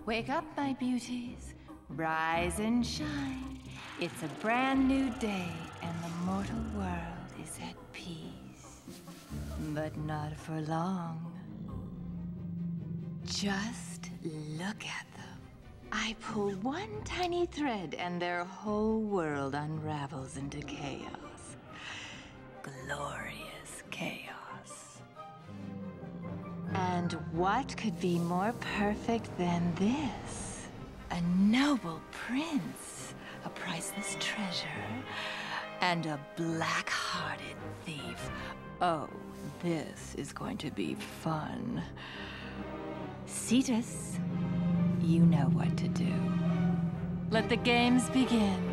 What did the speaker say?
Wake up, my beauties. Rise and shine. It's a brand new day, and the mortal world is at peace. But not for long. Just look at them. I pull one tiny thread, and their whole world unravels into chaos. Glorious chaos. And what could be more perfect than this? A noble prince, a priceless treasure, and a black-hearted thief. Oh, this is going to be fun. Cetus, you know what to do. Let the games begin.